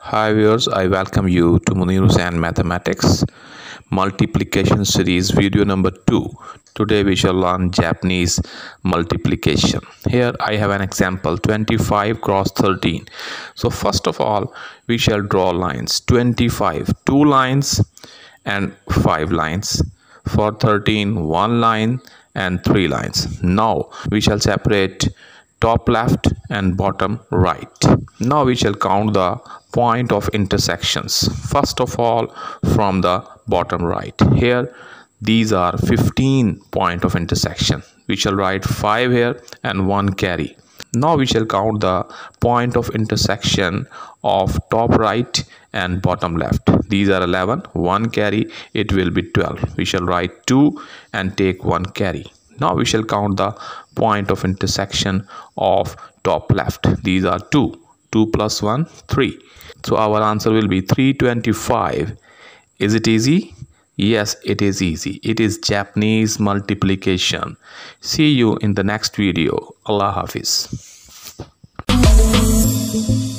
Hi viewers, I welcome you to Munir Hussain Mathematics Multiplication Series video number 2. Today we shall learn Japanese multiplication. Here I have an example 25 cross 13. So first of all we shall draw lines 25, 2 lines and 5 lines. For 13, 1 line and 3 lines. Now we shall separate top left and bottom right. Now we shall count the point of intersections. First of all, from the bottom right. Here these are 15 point of intersection. We shall write 5 here and 1 carry. Now we shall count the point of intersection of top right and bottom left. These are 11, 1 carry, it will be 12. We shall write 2 and take 1 carry. Now we shall count the point of intersection of top left. These are 2. 2 plus 1, 3. So our answer will be 325. Is it easy? Yes, it is easy. It is Japanese multiplication. See you in the next video. Allah Hafiz.